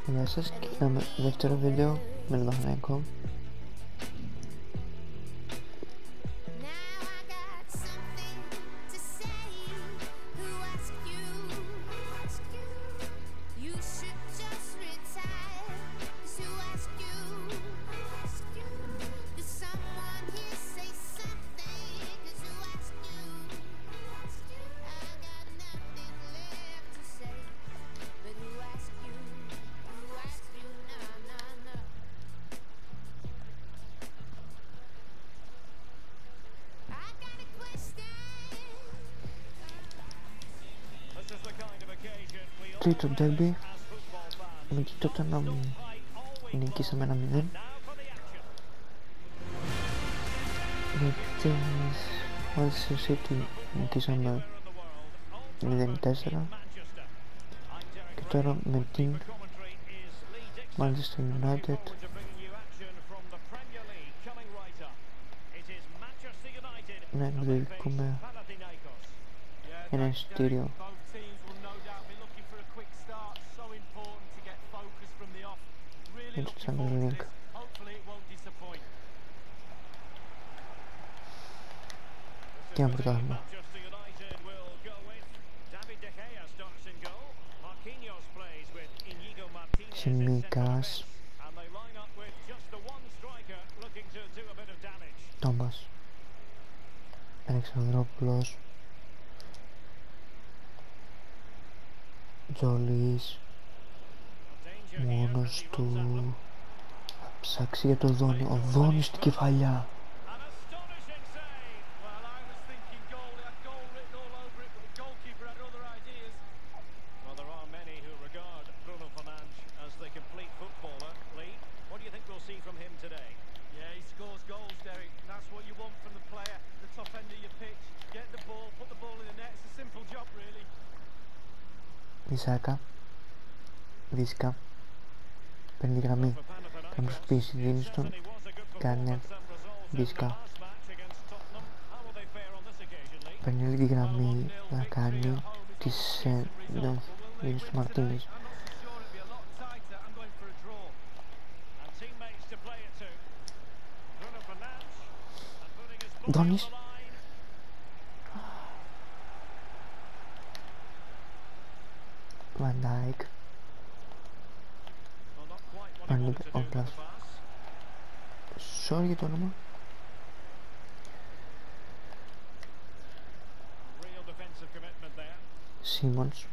Γεια σας, κοιτάμε δεύτερο βίντεο με τον Παναθηναϊκό. Τρίτο ντέρμπι, με την Tottenham νικήσαμε 1-0. Με τις Manchester City νικήσαμε 0-4. Και τώρα με την Manchester United να εκδικούμε ένα εισιτήριο για το Champions League. Και ένα πρωτάθλημα. Τσιμίκας, Τόμας, Αλεξανδρόπουλος, Τζολής, μόνος του. Θα ψάξει για το Δόνι, ο Δόνις στην κεφαλιά. Ισάκα, Βίσκα, παίρνει τη γραμμή, κάνει προσπίση, δίνει στον Κάνερ, Βίσκα. Παίρνει όλη τη γραμμή να κάνει τις δίνει στον Μαρτίνες. Δόνις. Van Dijk, Όμπλας, sorry για το όνομα. Σίμονς,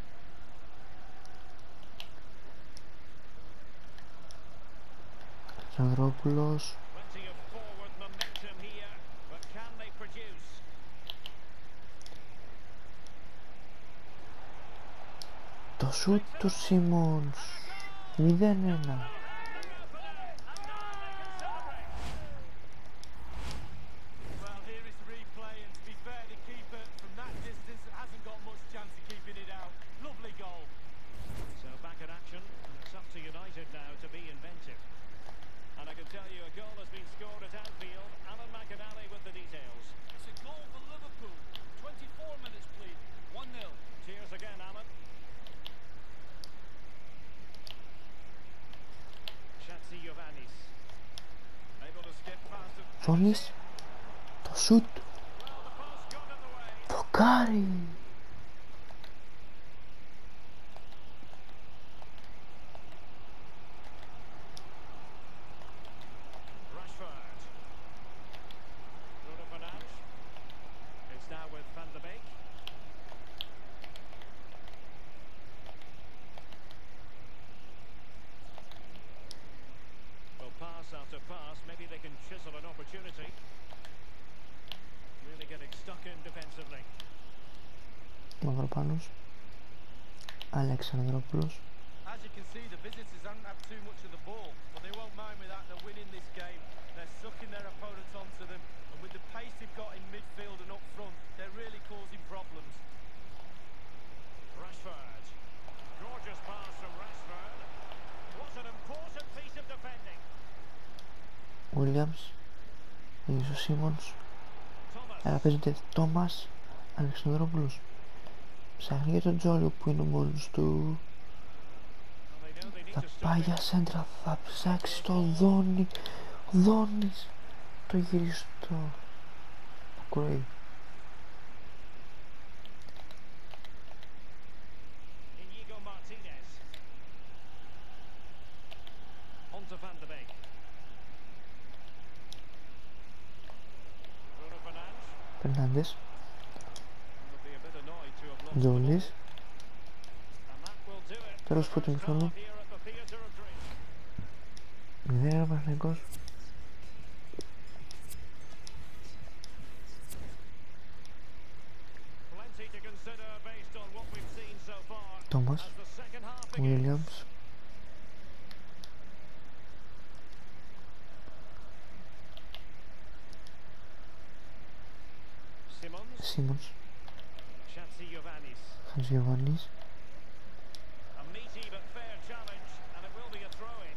Αλεξανδρόπουλος, το σούτ του Σίμονς, 0-1. Δόνις, το σούτ, φοκάρι. After pass, maybe they can chisel an opportunity. Really getting stuck in defensively. Μαυροπάνος, Αλεξανδρόπουλος. As you can see, the visitors haven't had too much of the ball, but they won't mind with that. They're winning this game. They're sucking their opponents onto them, and with the pace they've got in midfield and up front, they're really causing problems. Rashford, gorgeous pass from Rashford. What an important piece of defending. Williams, ο Σίμονς, αλλά παίζεται Τόμας, Αλεξανδρόπουλος. Ψάχνει για τον Τζόλιο που είναι μόνος του. Θα πάει για σέντρα, θα ψάξει το Δόνι. Ο Δόνης το γυριστό. Ακούει. Inigo Martinez. On to Van de Beek. Bruno Fernandes. Φερνάντες, Would be a bit annoyed to have lost the ball. Τζόλης. And that will do it. Τέλος πρώτου μηχρόνου. Here at the Theatre of Dreams. 0 Παναθηναϊκός. Plenty to consider based on what we've seen so far. Τόμας, As the second half begins. Βίλιαμς, Simons. Σίμονς, Chatsigiovannis. Χατζηγιοβάνης, A meaty but fair challenge, and it will be a throw-in.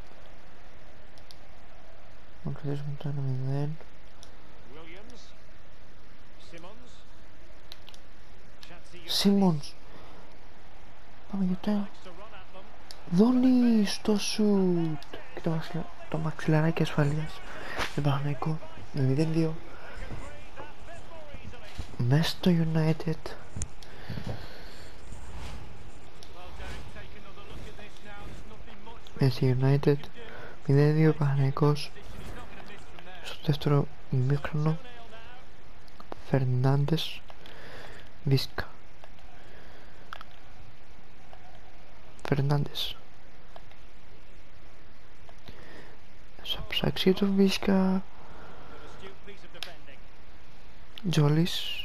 να κρατήσουμε το 1-0. Williams. Simons. Chatsigiovannis. Σίμονς. Πάμε για το ένα. Likes to run at them. Δόνη στο σουτ. Και το μαξιλαράκι ασφαλείας. Δεν Παναθηναϊκό. Με 0-2. Μες στο United. Well, Derek, take another look at this now. There's nothing much Μες στο United. 0-2 Παναθηναϊκός. he's not going to miss from there. Στο δεύτερο ημίχρονο. Φερνάντες. Βίσκα. Φερνάντες. Θα ψάξει το Βίσκα. An astute piece of defending. Τζόλης.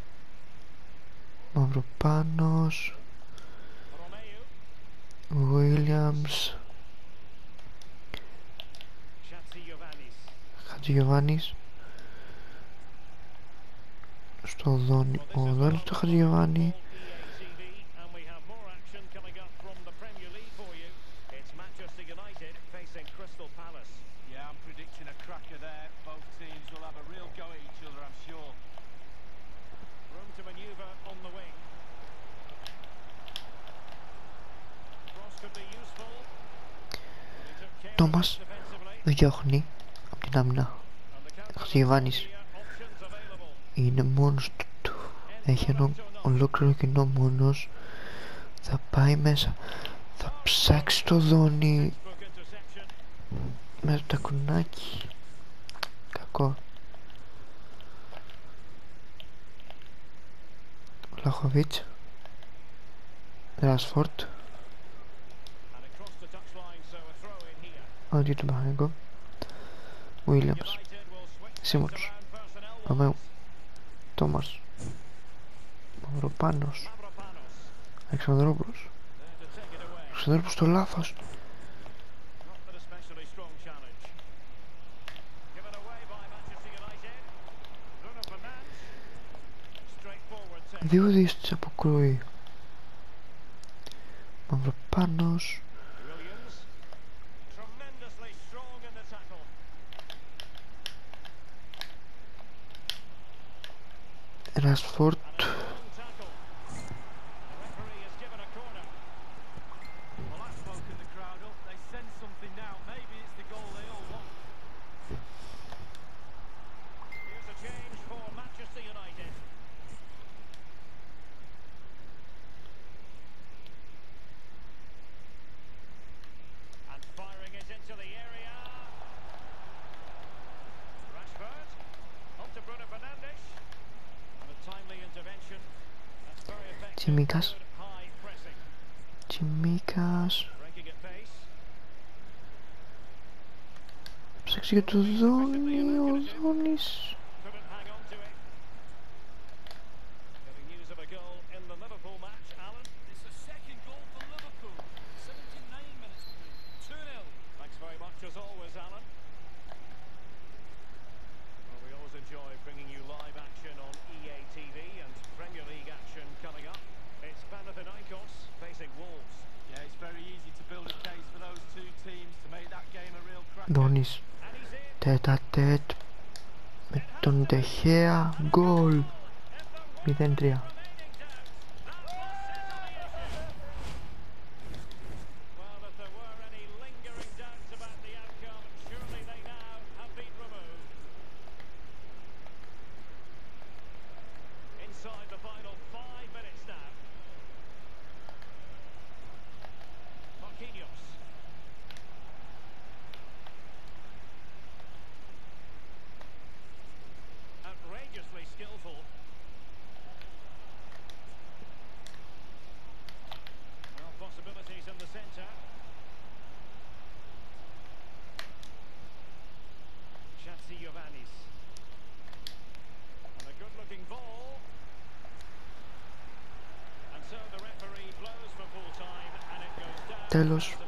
Μαυροπάνος. Romeu. Βίλιαμς. Chatsigiovannis. Χατζηγιοβάνης. Στο Δόνι. Ο Δόνης στο Χατζηγιοβάνη. And we have more action coming up from the Premier League for you. It's Manchester United facing Crystal Palace. Yeah, I'm predicting a cracker there. Both teams will have a real go at each other, I'm sure. Room to manoeuvre on the wing. Cross could be useful. He took care of Thomas. it defensively. Διώχνει από την άμυνα. And the counter Χατζηγιοβάνης. options available. Είναι μόνος του. Έχει ένα ολόκληρο κοινό μόνος. Θα πάει μέσα. Θα ψάξει το Δόνι. Book interception. Με το τακουνάκι. Κακό. Λαχοβίτς. Ράσφορτ. And across the touchline, so a throw in here. Αντί του Παναθηναϊκού. Βίλιαμς. United will switch Simons. things around personnel Romeu. wise. Τόμας. Μαυροπάνος. Mavropanos Αλεξανδρόπουλος. there to take it away. Αλεξανδρόπουλος στο λάθος. Not an especially strong challenge. Given away by Manchester United. Bruno Fernandes. Straightforward take. 2-2 στις αποκρούει. Μαυροπάνος. Williams. Tremendously strong in the tackle. Ράσφορτ. And a long tackle. The referee has given a corner. Well, that's woken the crowd up. They sense something now. Maybe it's the goal they all want. Here's a change for Manchester United. And firing it into the area. Rashford. On to Bruno Fernandes. And a timely intervention. That's very effective. Τσιμίκας. Good high pressing. Τσιμίκας. Breaking at pace. Ψάξει για το Δόνι. Ο Δόνης. Couldn't hang on to it. Getting news of a goal in the Liverpool match, Alan. It's the second goal for Liverpool. 79 minutes through. 2-0. Thanks very much as always, Alan. Well, we always enjoy bringing you live action on EA TV and Premier League action coming up. It's Panathinaikos facing Wolves. Yeah, it's very easy to build a case for those two teams to make that game a real cracker. Δόνης. And he's in. Τέτα τέτ. Με τον Τεχέα. Γκολ. 0-3. Remaining down. Well, if there were any looking ball. And so the referee blows for full time and it goes down. Τέλος.